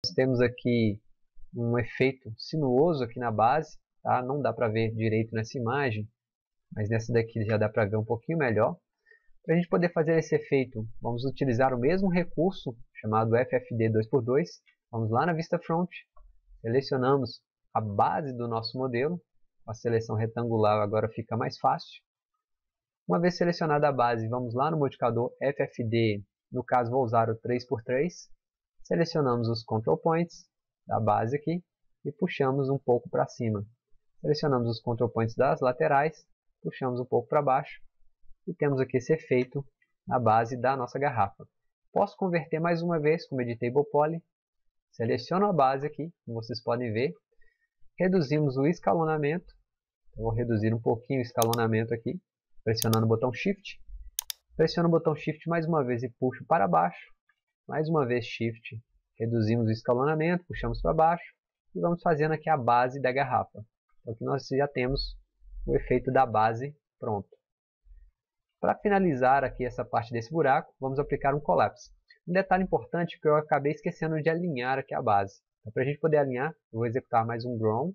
Nós temos aqui um efeito sinuoso aqui na base, tá? Não dá para ver direito nessa imagem, mas nessa daqui já dá para ver um pouquinho melhor. Para a gente poder fazer esse efeito, vamos utilizar o mesmo recurso chamado FFD 2x2. Vamos lá na vista front, selecionamos a base do nosso modelo. A seleção retangular agora fica mais fácil. Uma vez selecionada a base, vamos lá no modificador FFD, no caso vou usar o 3x3. Selecionamos os control points da base aqui e puxamos um pouco para cima. Selecionamos os control points das laterais, puxamos um pouco para baixo e temos aqui esse efeito na base da nossa garrafa. Posso converter mais uma vez com o Editable Poly. Seleciono a base aqui, como vocês podem ver. Reduzimos o escalonamento. Vou reduzir um pouquinho o escalonamento aqui, pressionando o botão Shift. Pressiono o botão Shift mais uma vez e puxo para baixo. Mais uma vez Shift. Reduzimos o escalonamento, puxamos para baixo. E vamos fazendo aqui a base da garrafa. Então aqui nós já temos o efeito da base pronto. Para finalizar aqui essa parte desse buraco, vamos aplicar um Collapse. Um detalhe importante que eu acabei esquecendo de alinhar aqui a base. Então, para a gente poder alinhar, eu vou executar mais um Grown.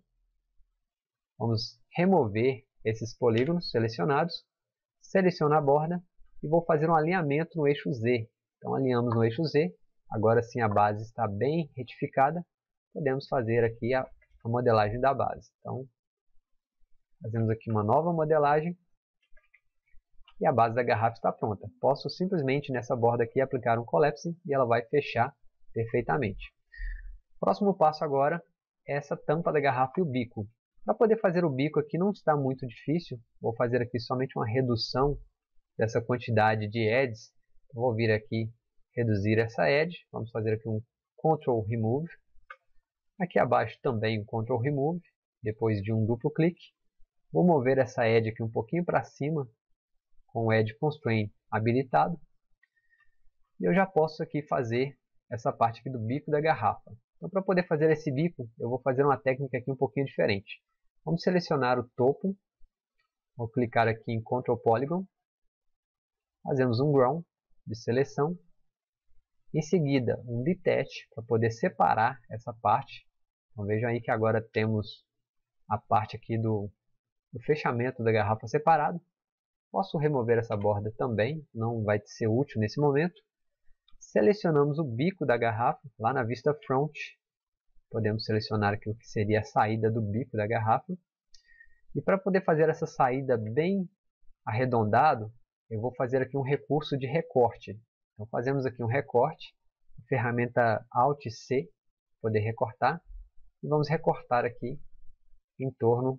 Vamos remover esses polígonos selecionados. Seleciono a borda e vou fazer um alinhamento no eixo Z. Então alinhamos no eixo Z. Agora sim a base está bem retificada. Podemos fazer aqui a modelagem da base. Então fazemos aqui uma nova modelagem. E a base da garrafa está pronta. Posso simplesmente nessa borda aqui aplicar um Collapse e ela vai fechar perfeitamente. Próximo passo agora é essa tampa da garrafa e o bico. Para poder fazer o bico aqui não está muito difícil. Vou fazer aqui somente uma redução dessa quantidade de edges. Vou vir aqui reduzir essa edge. Vamos fazer aqui um Ctrl Remove. Aqui abaixo também um Ctrl Remove. Depois de um duplo clique. Vou mover essa edge aqui um pouquinho para cima, com o Edge Constraint habilitado. E eu já posso aqui fazer essa parte aqui do bico da garrafa. Então para poder fazer esse bico, eu vou fazer uma técnica aqui um pouquinho diferente. Vamos selecionar o topo. Vou clicar aqui em Control Polygon. Fazemos um Grown de seleção. Em seguida, um Detach para poder separar essa parte. Então vejam aí que agora temos a parte aqui do fechamento da garrafa separado. Posso remover essa borda também, não vai ser útil nesse momento. Selecionamos o bico da garrafa, lá na vista front. Podemos selecionar aqui o que seria a saída do bico da garrafa. E para poder fazer essa saída bem arredondado, eu vou fazer aqui um recurso de recorte. Então fazemos aqui um recorte, a ferramenta Alt C, para poder recortar. E vamos recortar aqui em torno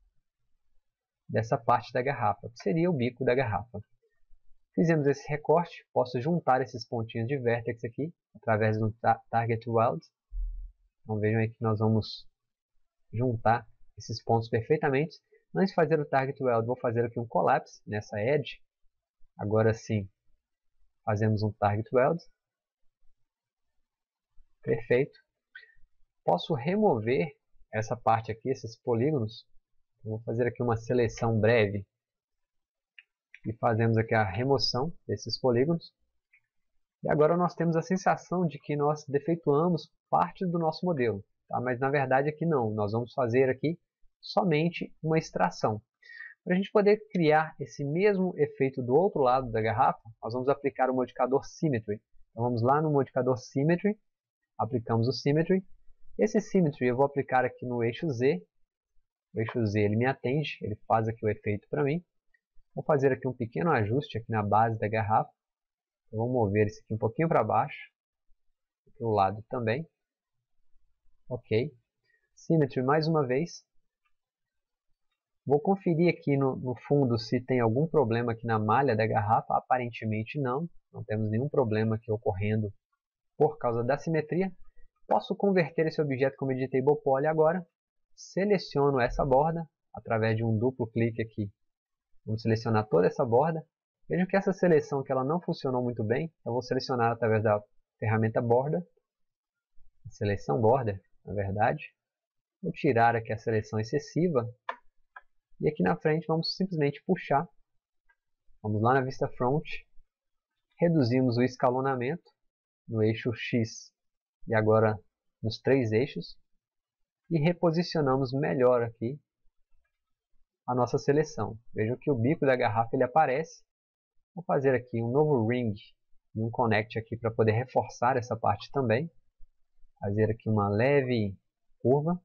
dessa parte da garrafa, que seria o bico da garrafa. Fizemos esse recorte, posso juntar esses pontinhos de vértex aqui, através do Target Weld. Então vejam aí que nós vamos juntar esses pontos perfeitamente. Antes de fazer o Target Weld, vou fazer aqui um Collapse nessa edge. Agora sim, fazemos um Target Weld. Perfeito. Posso remover essa parte aqui, esses polígonos. Vou fazer aqui uma seleção breve e fazemos aqui a remoção desses polígonos. E agora nós temos a sensação de que nós defeituamos parte do nosso modelo, tá? Mas na verdade aqui não, nós vamos fazer aqui somente uma extração. Para a gente poder criar esse mesmo efeito do outro lado da garrafa, nós vamos aplicar o modificador Symmetry. Então vamos lá no modificador Symmetry, aplicamos o Symmetry. Esse Symmetry eu vou aplicar aqui no eixo Z. O eixo Z ele me atende, ele faz aqui o efeito para mim. Vou fazer aqui um pequeno ajuste aqui na base da garrafa. Eu vou mover isso aqui um pouquinho para baixo. Para o lado também. Ok. Symmetry mais uma vez. Vou conferir aqui no fundo se tem algum problema aqui na malha da garrafa. Aparentemente não. Não temos nenhum problema aqui ocorrendo por causa da simetria. Posso converter esse objeto como Editable Poly agora. Seleciono essa borda através de um duplo clique aqui. Vamos selecionar toda essa borda. Vejam que essa seleção que ela não funcionou muito bem. Então vou selecionar através da ferramenta Border. Seleção Border, na verdade. Vou tirar aqui a seleção excessiva. E aqui na frente vamos simplesmente puxar. Vamos lá na vista front. Reduzimos o escalonamento no eixo X e agora nos 3 eixos e reposicionamos melhor aqui a nossa seleção. Vejam que o bico da garrafa ele aparece. Vou fazer aqui um novo ring e um connect aqui para poder reforçar essa parte também. Fazer aqui uma leve curva.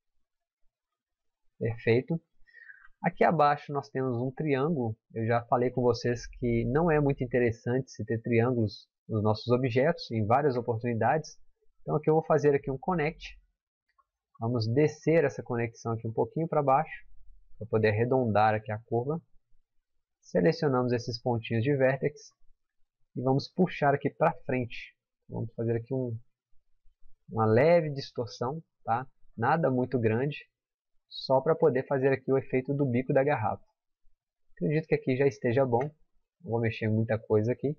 Perfeito. Aqui abaixo nós temos um triângulo. Eu já falei com vocês que não é muito interessante se ter triângulos nos nossos objetos em várias oportunidades. Então aqui eu vou fazer aqui um connect. Vamos descer essa conexão aqui um pouquinho para baixo, para poder arredondar aqui a curva. Selecionamos esses pontinhos de vértex e vamos puxar aqui para frente. Vamos fazer aqui uma leve distorção, tá? Nada muito grande, só para poder fazer aqui o efeito do bico da garrafa. Acredito que aqui já esteja bom, não vou mexer muita coisa aqui.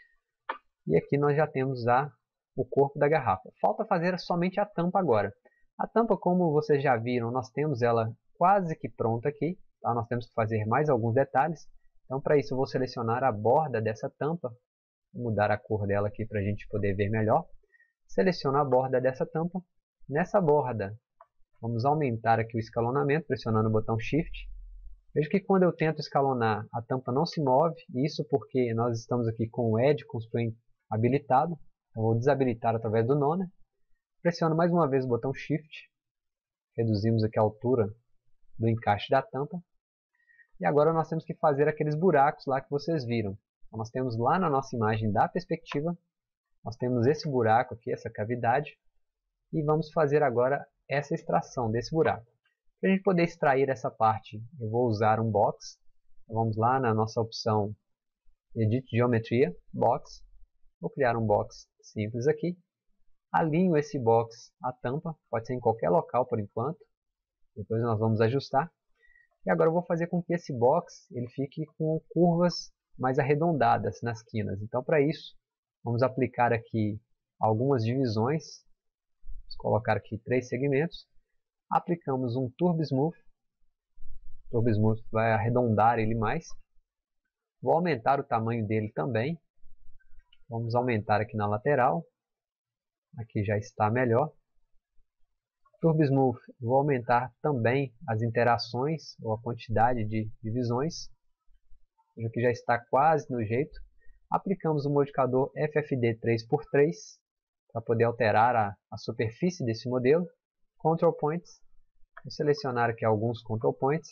E aqui nós já temos o corpo da garrafa. Falta fazer somente a tampa agora. A tampa, como vocês já viram, nós temos ela quase que pronta aqui. Tá? Nós temos que fazer mais alguns detalhes. Então, para isso, eu vou selecionar a borda dessa tampa. Vou mudar a cor dela aqui para a gente poder ver melhor. Seleciono a borda dessa tampa. Nessa borda, vamos aumentar aqui o escalonamento, pressionando o botão Shift. Veja que quando eu tento escalonar, a tampa não se move. Isso porque nós estamos aqui com o Edge Constraint habilitado. Eu vou desabilitar através do Nona. Pressiono mais uma vez o botão Shift. Reduzimos aqui a altura do encaixe da tampa. E agora nós temos que fazer aqueles buracos lá que vocês viram. Então, nós temos lá na nossa imagem da perspectiva, nós temos esse buraco aqui, essa cavidade. E vamos fazer agora essa extração desse buraco. Para a gente poder extrair essa parte, eu vou usar um box. Então, vamos lá na nossa opção Edit Geometria, Box. Vou criar um box simples aqui. Alinho esse box à tampa, pode ser em qualquer local por enquanto. Depois nós vamos ajustar. E agora eu vou fazer com que esse box ele fique com curvas mais arredondadas nas quinas. Então para isso, vamos aplicar aqui algumas divisões. Vamos colocar aqui 3 segmentos. Aplicamos um Turbo Smooth. O Turbo Smooth vai arredondar ele mais. Vou aumentar o tamanho dele também. Vamos aumentar aqui na lateral. Aqui já está melhor. Turbo Smooth, vou aumentar também as interações ou a quantidade de divisões. Veja que já está quase no jeito. Aplicamos o modificador FFD 3x3 para poder alterar a superfície desse modelo. Control Points. Vou selecionar aqui alguns Control Points.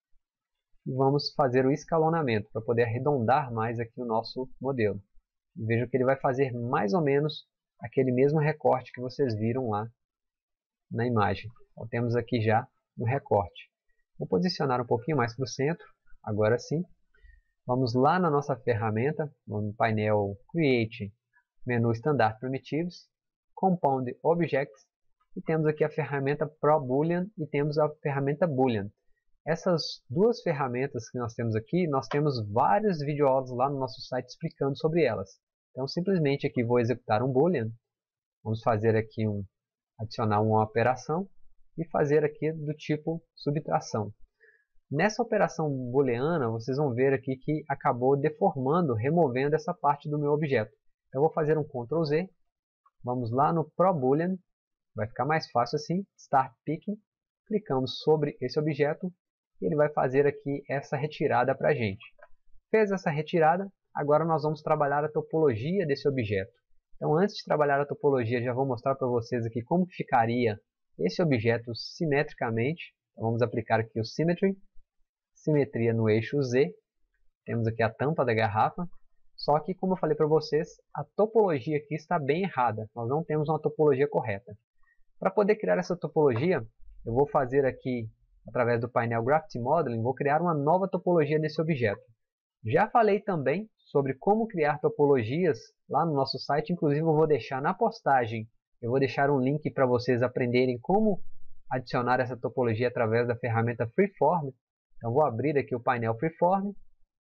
E vamos fazer o escalonamento para poder arredondar mais aqui o nosso modelo. E vejam que ele vai fazer mais ou menos aquele mesmo recorte que vocês viram lá na imagem. Então, temos aqui já um recorte. Vou posicionar um pouquinho mais para o centro, agora sim. Vamos lá na nossa ferramenta, no painel Create, menu Standard Primitives, Compound Objects, e temos aqui a ferramenta Pro Boolean e temos a ferramenta Boolean. Essas duas ferramentas que nós temos aqui, nós temos vários videoaulas lá no nosso site explicando sobre elas. Então, simplesmente aqui vou executar um Boolean. Vamos fazer aqui adicionar uma operação e fazer aqui do tipo subtração. Nessa operação booleana, vocês vão ver aqui que acabou deformando, removendo essa parte do meu objeto. Então, eu vou fazer um Ctrl Z. Vamos lá no Pro Boolean. Vai ficar mais fácil assim. Start Picking. Clicamos sobre esse objeto e ele vai fazer aqui essa retirada para a gente. Fez essa retirada. Agora nós vamos trabalhar a topologia desse objeto. Então, antes de trabalhar a topologia, já vou mostrar para vocês aqui como ficaria esse objeto simetricamente. Então, vamos aplicar aqui o Symmetry, simetria no eixo Z. Temos aqui a tampa da garrafa. Só que, como eu falei para vocês, a topologia aqui está bem errada. Nós não temos uma topologia correta. Para poder criar essa topologia, eu vou fazer aqui, através do painel Gravity Modeling, vou criar uma nova topologia nesse objeto. Já falei também sobre como criar topologias lá no nosso site, inclusive eu vou deixar na postagem, eu vou deixar um link para vocês aprenderem como adicionar essa topologia através da ferramenta Freeform. Então vou abrir aqui o painel Freeform.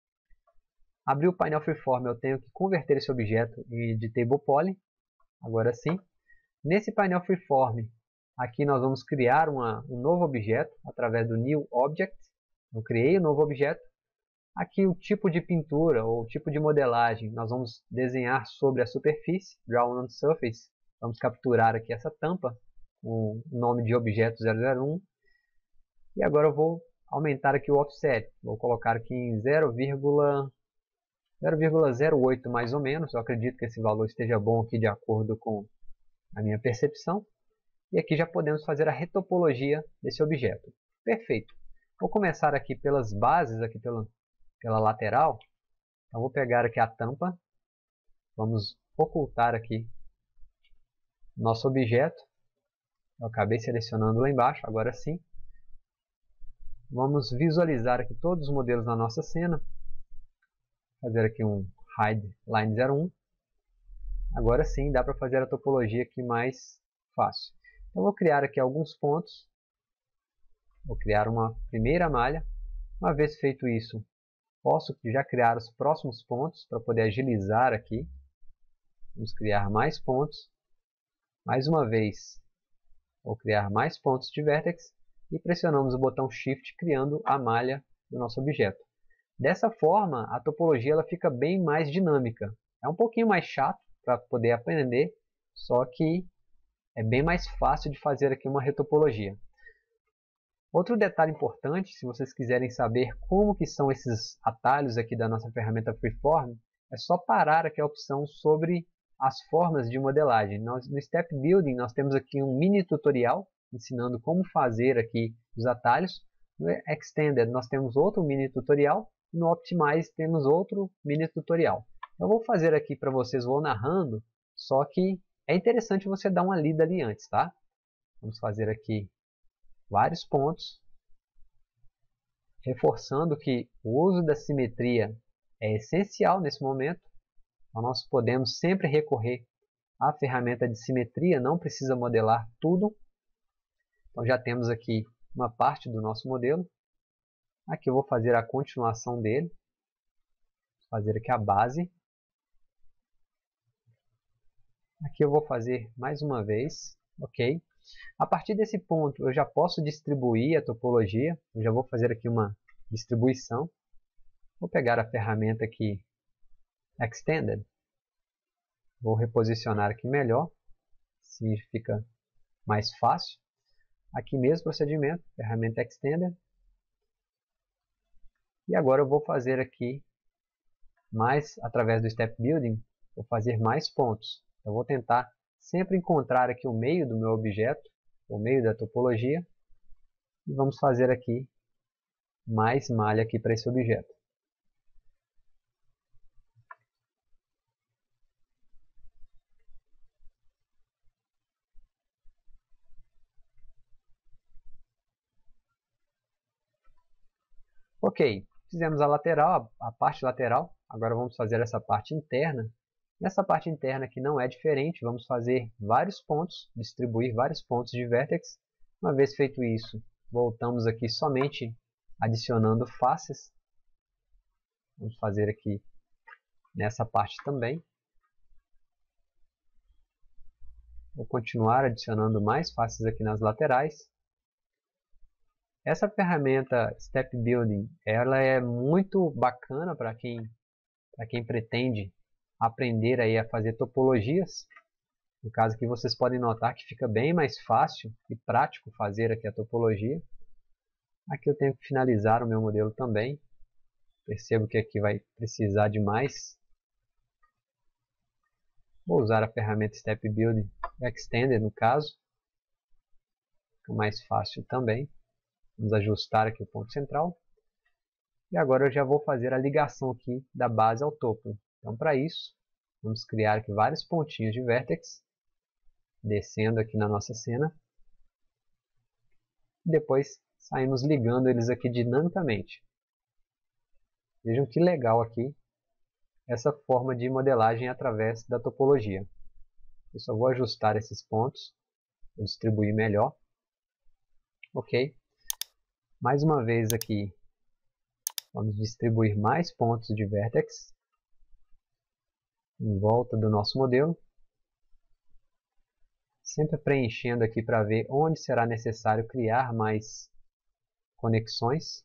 Abrir o painel Freeform, eu tenho que converter esse objeto de Table Poly. Agora sim. Nesse painel Freeform, aqui nós vamos criar um novo objeto através do New Object. Eu criei um novo objeto. Aqui o tipo de pintura ou tipo de modelagem, nós vamos desenhar sobre a superfície, Draw on Surface. Vamos capturar aqui essa tampa. com o nome de objeto 001. E agora eu vou aumentar aqui o offset. Vou colocar aqui em 0,08 mais ou menos. Eu acredito que esse valor esteja bom aqui de acordo com a minha percepção. E aqui já podemos fazer a retopologia desse objeto. Perfeito. Vou começar aqui pelas bases, aqui pela lateral. Então vou pegar aqui a tampa. Vamos ocultar aqui nosso objeto. Eu acabei selecionando lá embaixo, agora sim. Vamos visualizar aqui todos os modelos na nossa cena. Fazer aqui um Hide Line 01. Agora sim dá para fazer a topologia aqui mais fácil. Então vou criar aqui alguns pontos. Vou criar uma primeira malha. Uma vez feito isso, posso já criar os próximos pontos para poder agilizar aqui. Vamos criar mais pontos. Mais uma vez, vou criar mais pontos de vértex e pressionamos o botão Shift criando a malha do nosso objeto. Dessa forma, a topologia ela fica bem mais dinâmica. É um pouquinho mais chato para poder aprender, só que é bem mais fácil de fazer aqui uma retopologia. Outro detalhe importante, se vocês quiserem saber como que são esses atalhos aqui da nossa ferramenta Freeform, é só parar aqui a opção sobre as formas de modelagem. No Step Building nós temos aqui um mini tutorial ensinando como fazer aqui os atalhos. No Extended nós temos outro mini tutorial. E no Optimize temos outro mini tutorial. Eu vou fazer aqui para vocês, vou narrando, só que é interessante você dar uma lida ali antes, tá? Vamos fazer aqui vários pontos, reforçando que o uso da simetria é essencial nesse momento. Então, nós podemos sempre recorrer à ferramenta de simetria, não precisa modelar tudo. Então já temos aqui uma parte do nosso modelo. Aqui eu vou fazer a continuação dele. Vou fazer aqui a base. Aqui eu vou fazer mais uma vez. Ok. A partir desse ponto eu já posso distribuir a topologia. Eu já vou fazer aqui uma distribuição. Vou pegar a ferramenta aqui Extended. Vou reposicionar aqui melhor. Assim fica mais fácil. Aqui mesmo procedimento, ferramenta Extended. E agora eu vou fazer aqui, através do Step Building, vou fazer mais pontos. Eu vou tentar sempre encontrar aqui o meio do meu objeto, o meio da topologia. E vamos fazer aqui mais malha aqui para esse objeto. Ok, fizemos a lateral, a parte lateral. Agora vamos fazer essa parte interna. Nessa parte interna aqui não é diferente. Vamos fazer vários pontos, distribuir vários pontos de vértex. Uma vez feito isso, voltamos aqui somente adicionando faces. Vamos fazer aqui nessa parte também. Vou continuar adicionando mais faces aqui nas laterais. Essa ferramenta Step Building, ela é muito bacana para quem pretende aprender aí a fazer topologias. No caso aqui vocês podem notar que fica bem mais fácil e prático fazer aqui a topologia. Aqui eu tenho que finalizar o meu modelo também. Percebo que aqui vai precisar de mais. Vou usar a ferramenta Step Building Extended no caso. Fica mais fácil também. Vamos ajustar aqui o ponto central. E agora eu já vou fazer a ligação aqui da base ao topo. Então para isso, vamos criar aqui vários pontinhos de vértex. Descendo aqui na nossa cena. E depois saímos ligando eles aqui dinamicamente. Vejam que legal aqui essa forma de modelagem através da topologia. Eu só vou ajustar esses pontos. Vou distribuir melhor. Ok. Mais uma vez aqui, vamos distribuir mais pontos de vértex em volta do nosso modelo. Sempre preenchendo aqui para ver onde será necessário criar mais conexões.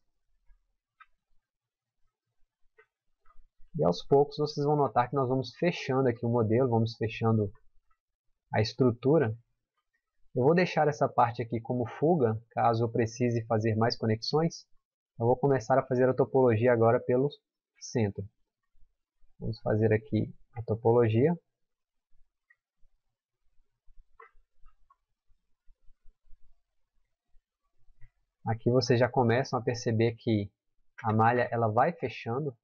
E aos poucos vocês vão notar que nós vamos fechando aqui o modelo, vamos fechando a estrutura. Eu vou deixar essa parte aqui como fuga, caso eu precise fazer mais conexões. Eu vou começar a fazer a topologia agora pelo centro. Vamos fazer aqui a topologia. Aqui vocês já começam a perceber que a malha ela vai fechando.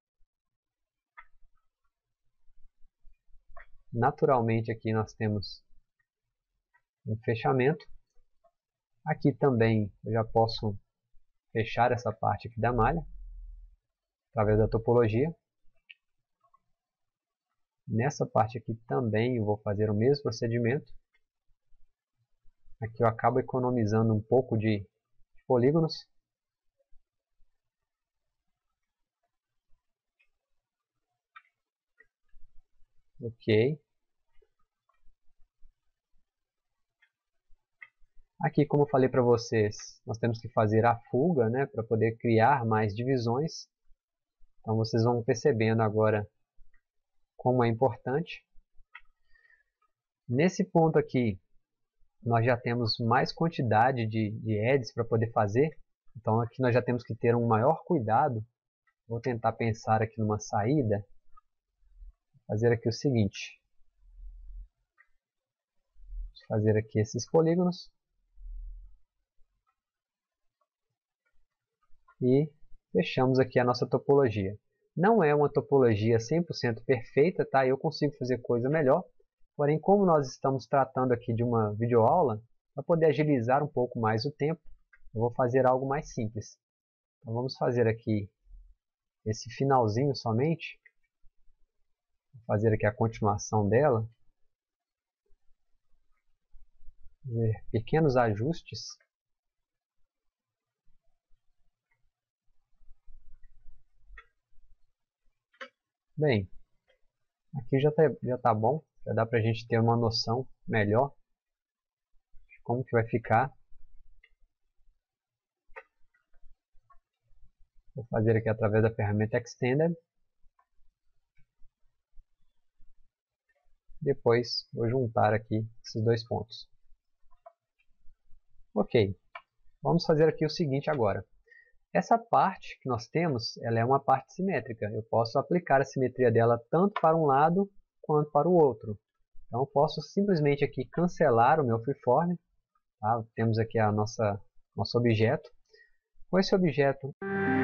Naturalmente aqui nós temos um fechamento. Aqui também eu já posso fechar essa parte aqui da malha, através da topologia. Nessa parte aqui também eu vou fazer o mesmo procedimento. Aqui eu acabo economizando um pouco de polígonos. Ok. Aqui, como eu falei para vocês, nós temos que fazer a fuga, né, para poder criar mais divisões. Então vocês vão percebendo agora como é importante. Nesse ponto aqui, nós já temos mais quantidade de edges para poder fazer. Então aqui nós já temos que ter um maior cuidado. Vou tentar pensar aqui numa saída. Fazer aqui o seguinte. Vou fazer aqui esses polígonos. E fechamos aqui a nossa topologia. Não é uma topologia 100% perfeita, tá? Eu consigo fazer coisa melhor. Porém, como nós estamos tratando aqui de uma videoaula, para poder agilizar um pouco mais o tempo, eu vou fazer algo mais simples. Então, vamos fazer aqui esse finalzinho somente. Vou fazer aqui a continuação dela. Fazer pequenos ajustes. Bem, aqui já tá bom, já dá para a gente ter uma noção melhor de como que vai ficar. Vou fazer aqui através da ferramenta Extended. Depois vou juntar aqui esses dois pontos. Ok, vamos fazer aqui o seguinte agora. Essa parte que nós temos, ela é uma parte simétrica. Eu posso aplicar a simetria dela tanto para um lado quanto para o outro. Então eu posso simplesmente aqui cancelar o meu freeform. Tá? Temos aqui nosso objeto. Com esse objeto